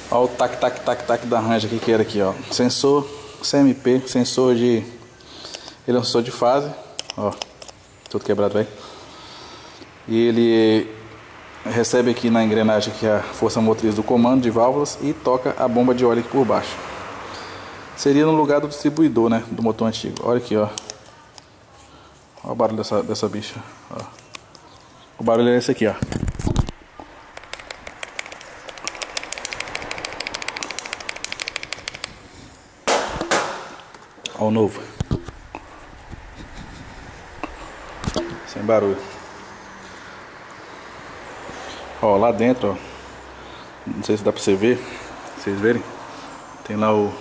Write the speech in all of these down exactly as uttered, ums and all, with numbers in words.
Olha o tac, tac, tac, tac da Ranger aqui que era aqui, ó. Sensor C M P, sensor de... Ele é um sensor de fase, ó. Tudo quebrado, velho. E ele recebe aqui na engrenagem aqui a força motriz do comando de válvulas e toca a bomba de óleo aqui por baixo. Seria no lugar do distribuidor, né, do motor antigo. Olha aqui, ó. Olha o barulho dessa, dessa bicha, ó. O barulho é esse aqui, ó. Olha o novo. Sem barulho. Ó, lá dentro, ó. Não sei se dá pra você ver. Vocês verem. Tem lá o...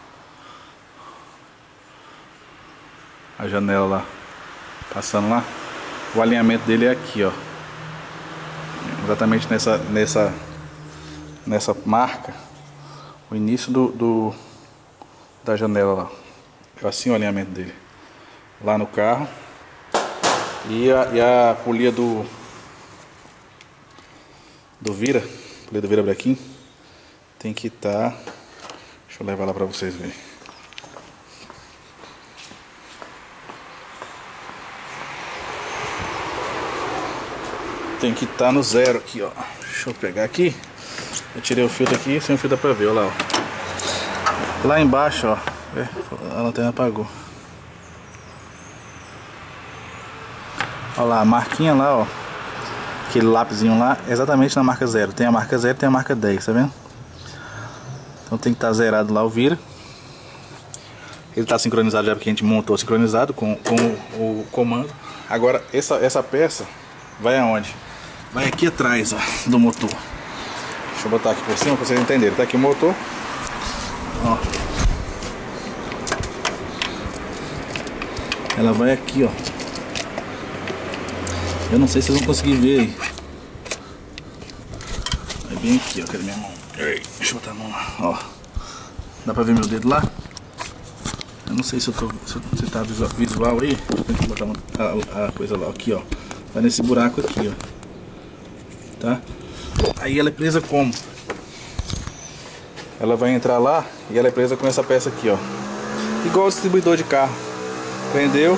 a janela lá. Passando lá. O alinhamento dele é aqui, ó. Exatamente nessa... Nessa... Nessa marca. O início do... do da janela lá. É assim o alinhamento dele. Lá no carro. E a, e a polia do do vira, polia do vira brequim, tem que estar, tá, deixa eu levar lá pra vocês verem. Tem que estar tá no zero aqui, ó. Deixa eu pegar aqui. Eu tirei o filtro aqui, sem o filtro dá pra ver, olha lá, ó. Lá embaixo, ó, a lanterna apagou. Olha lá, a marquinha lá, ó. Aquele lápisinho lá, exatamente na marca zero. Tem a marca zero e tem a marca dez, tá vendo? Então tem que estar tá zerado lá o vira. Ele tá sincronizado já porque a gente montou sincronizado com, com o, o comando. Agora essa, essa peça vai aonde? Vai aqui atrás, ó, do motor. Deixa eu botar aqui por cima pra vocês entenderem. Tá aqui o motor. Ó. Ela vai aqui, ó. Eu não sei se vocês vão conseguir ver aí. Vai bem aqui, ó. Cadê minha mão? Deixa eu botar a mão lá, ó. Dá pra ver meu dedo lá? Eu não sei se eu tô. Se, se tá visual, visual aí. Deixa eu botar a, a coisa lá, aqui, ó. Vai nesse buraco aqui, ó. Tá? Aí ela é presa como? Ela vai entrar lá e ela é presa com essa peça aqui, ó. Igual o distribuidor de carro. Prendeu.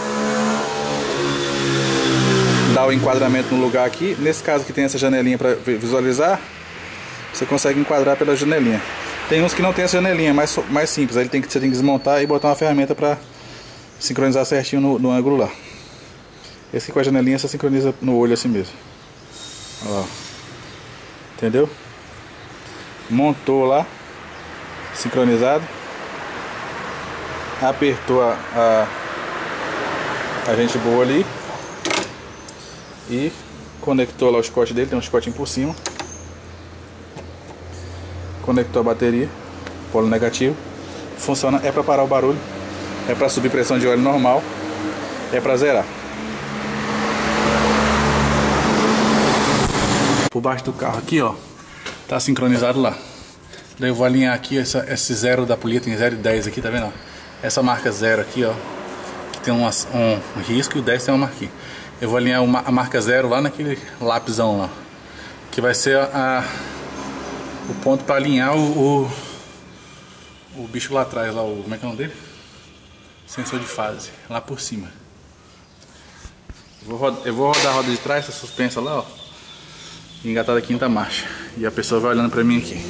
Dá o enquadramento no lugar aqui. Nesse caso que tem essa janelinha para visualizar, você consegue enquadrar pela janelinha. Tem uns que não tem essa janelinha, mais, mais simples. Aí ele tem que, você tem que desmontar e botar uma ferramenta para sincronizar certinho no, no ângulo lá. Esse aqui com a janelinha você sincroniza no olho assim mesmo. Olha lá. Entendeu? Montou lá, sincronizado. Apertou a, a, a gente boa ali. E conectou lá o chicote dele, tem um chicotinho por cima. Conectou a bateria, polo negativo. Funciona, é para parar o barulho, é para subir pressão de óleo normal, é para zerar. Por baixo do carro aqui, ó, tá sincronizado lá. Daí eu vou alinhar aqui essa, esse zero da polia, tem zero e dez aqui, tá vendo? Essa marca zero aqui, ó, que tem uma, um risco, e o dez tem uma marquinha. Eu vou alinhar uma, a marca zero lá naquele lápisão lá, que vai ser a, a, o ponto para alinhar o, o, o bicho lá atrás, lá, o, como é que é o nome dele? Sensor de fase, lá por cima. Eu vou, rodar, eu vou rodar a roda de trás, essa suspensa lá, ó, e engatar da quinta marcha. E a pessoa vai olhando pra mim aqui.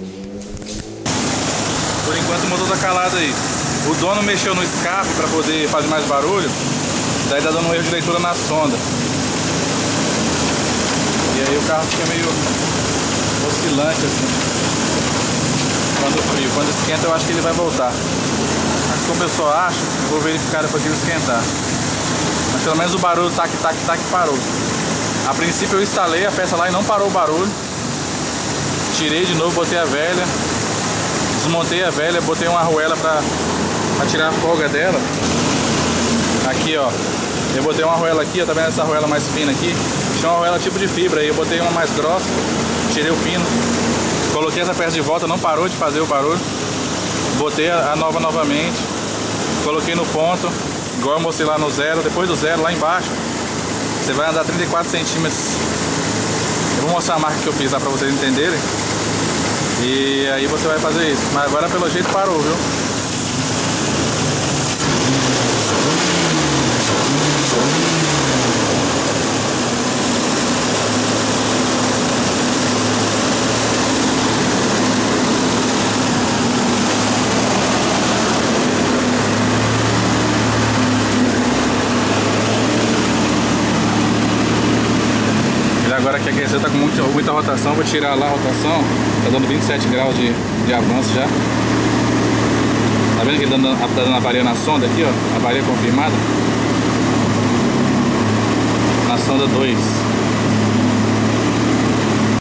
Por enquanto o motor tá calado aí. O dono mexeu no escape para poder fazer mais barulho. Daí tá dando um erro de leitura na sonda. E aí o carro fica meio oscilante assim. Quando frio, quando esquenta eu acho que ele vai voltar. Mas como eu só acho, eu vou verificar depois que ele esquentar. Mas pelo menos o barulho tac, tac, tac parou. A princípio eu instalei a peça lá e não parou o barulho. Tirei de novo, botei a velha. Desmontei a velha, botei uma arruela pra, pra tirar a folga dela. Aqui, ó. Eu botei uma arruela aqui, ó. Tá vendo essa arruela mais fina aqui? Tinha uma arruela tipo de fibra aí. Eu botei uma mais grossa, tirei o pino. Coloquei essa peça de volta, não parou de fazer o barulho. Botei a, a nova novamente. Coloquei no ponto, igual eu mostrei lá no zero. Depois do zero, lá embaixo, você vai andar trinta e quatro centímetros. Eu vou mostrar a marca que eu fiz lá pra vocês entenderem. E E aí você vai fazer isso. Mas agora pelo jeito parou, viu? Agora que aquecer tá com muita, muita rotação, vou tirar lá a rotação. Tá dando vinte e sete graus de, de avanço já. Tá vendo que ele tá dando, tá dando a varia na sonda aqui, ó? A varia confirmada. Na sonda dois.